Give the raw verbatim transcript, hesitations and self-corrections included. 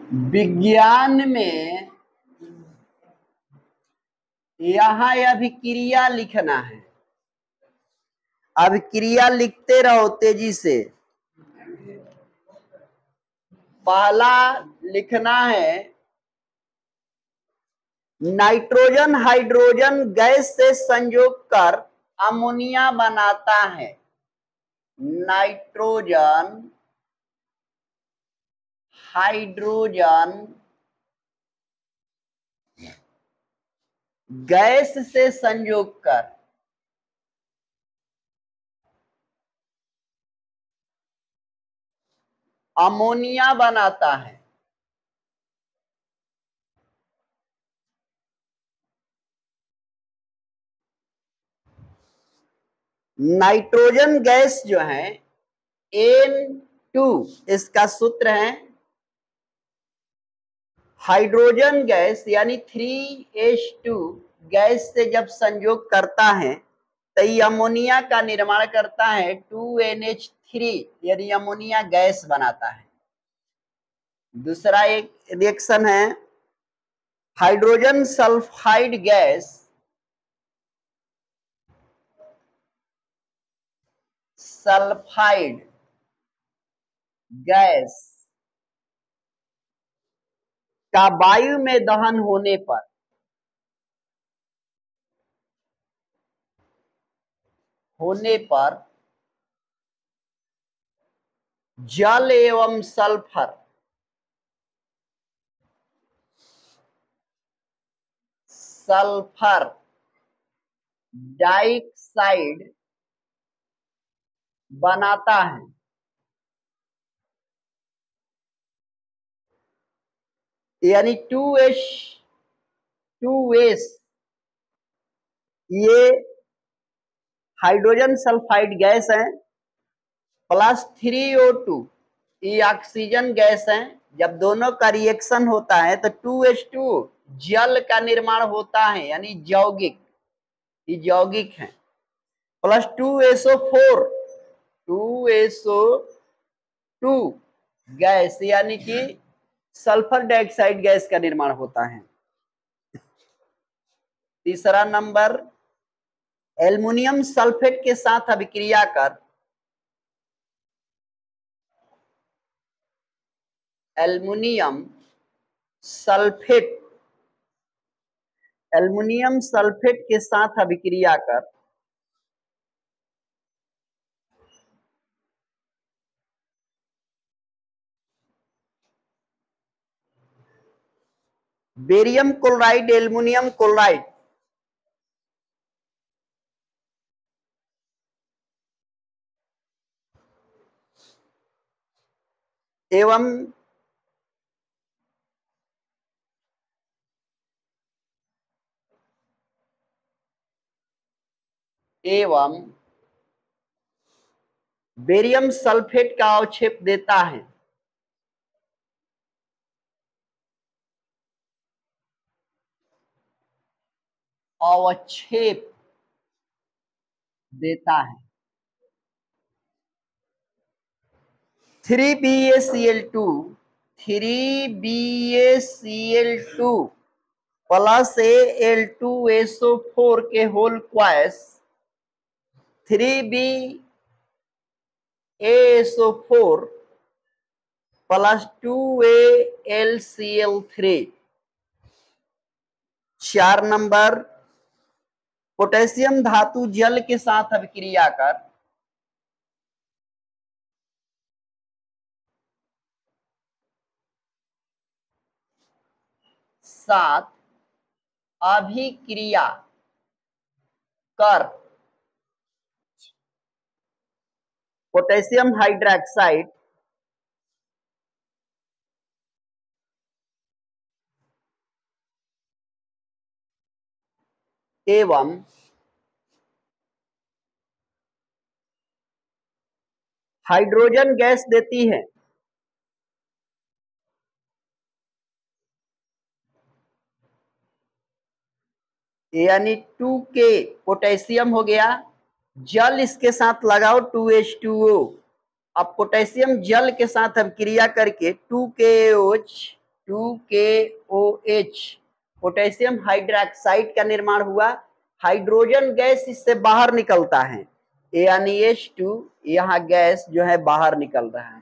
विज्ञान में यहाँ अभिक्रिया लिखना है। अभिक्रिया लिखते रहो तेजी से। पहला लिखना है नाइट्रोजन हाइड्रोजन गैस से संयोग कर अमोनिया बनाता है। नाइट्रोजन हाइड्रोजन गैस से संयोग कर अमोनिया बनाता है। नाइट्रोजन गैस जो है एन टू इसका सूत्र है। हाइड्रोजन गैस यानी थ्री एच टू गैस से जब संयोग करता है तो ये अमोनिया का निर्माण करता है टू एन एच थ्री, यानी अमोनिया गैस बनाता है। दूसरा एक रिएक्शन है hydrogen sulphide gas sulphide gas का वायु में दहन होने पर होने पर जल एवं सल्फर सल्फर डाइऑक्साइड बनाता है। यानी टू एच टू एस ये हाइड्रोजन सल्फाइड गैस है प्लस थ्री ओ टू ये ऑक्सीजन गैस है। जब दोनों का रिएक्शन होता है तो टू एच टू जल का निर्माण होता है, यानी यौगिक, ये यौगिक है। Plus two S O four two S O two gas यानी कि सल्फर डाइऑक्साइड गैस का निर्माण होता है। तीसरा नंबर एल्युमिनियम सल्फेट के साथ अभिक्रिया कर एल्युमिनियम सल्फेट एल्युमिनियम सल्फेट के साथ अभिक्रिया कर बेरियम क्लोराइड एल्युमिनियम क्लोराइड एवं एवं बेरियम सल्फेट का अवक्षेप देता है। अवक्षेप देता है। Three B A C L two three B A C L two plus A L two S O four के होल क्वास three B A S O four plus two A L C L three. चार number potassium धातु जल के साथ अभिक्रिया कर साथ अभिक्रिया कर पोटेशियम हाइड्रोक्साइड एवं हाइड्रोजन गैस देती है। यानी टू के पोटेशियम हो गया, जल इसके साथ लगाओ टू एच टू ओ। अब पोटेशियम जल के साथ अभिक्रिया करके टू के ओ एच टू के ओ एच पोटेशियम हाइड्रोक्साइड का निर्माण हुआ, हाइड्रोजन गैस इससे बाहर निकलता है, यानी एच टू यहाँ गैस जो है बाहर निकल रहा है।